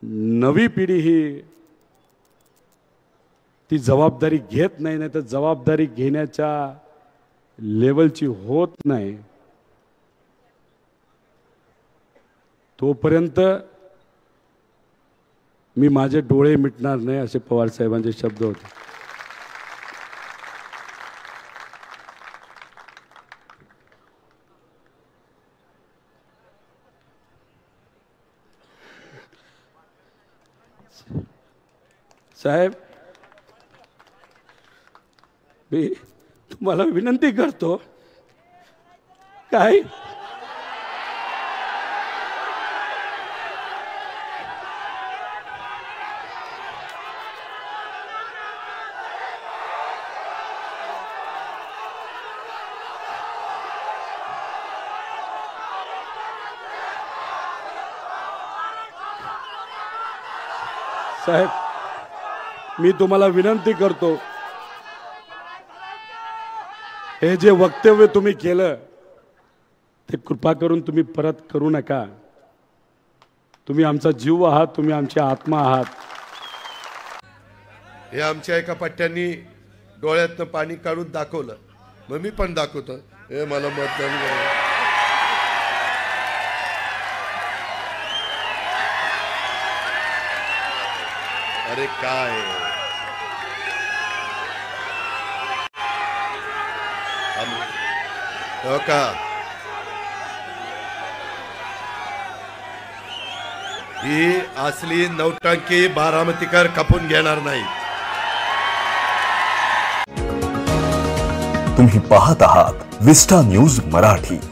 नवी पिढी ही ती जबाबदारी घेत नाही, नाही तर जबाबदारी घेण्याच्या लेवलची होत नाही, तोपर्यंत मी माझे डोळे मिटणार नाही, असे पवार साहेबांचे शब्द होते. साहेब, मी तुम्हाला विनंती करतो, काय साहेब, मी तुम्हाला विनंती करतो, हे जे वक्तव्य तुम्ही केलं ते कृपा करून तुम्ही परत करू नका. तुम्ही आमचा जीव आहात, तुम्ही आमची आत्मा आहात. हे आमच्या एका पट्ट्यांनी डोळ्यातनं पाणी काढून दाखवलं, मग मी पण दाखवतो, हे मला मतदान करा. अरे काय हो का, ही असली नौटंकी बारामतीकर खपून घेणार नाही. तुम्ही पाहत आहात विस्टा न्यूज मराठी.